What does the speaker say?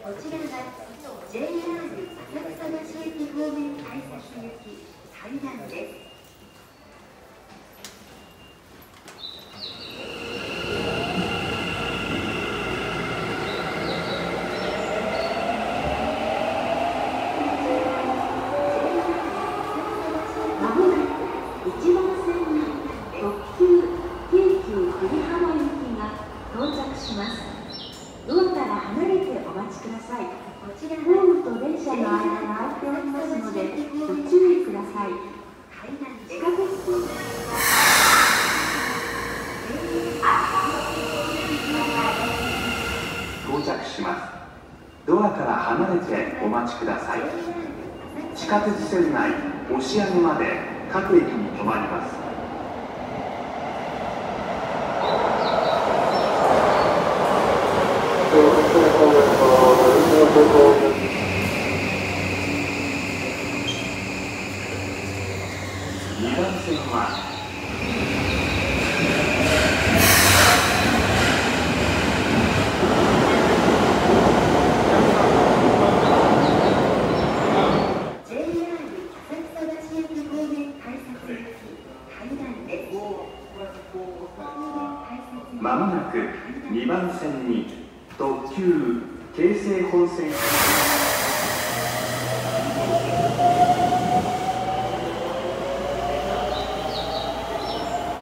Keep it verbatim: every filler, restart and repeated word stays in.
こちらは ジェイアール 浅草橋駅方面改札行き階段です。 ドアから離れてお待ちください。ホームと電車の間が空いておりますのでご注意ください。地下鉄到着します。ドアから離れてお待ちください。地下鉄線内押上まで各駅に停まります。にばん線はジェイアール 浅草橋駅方面改札行き階段です。 まもなくにばん線に特急京成本線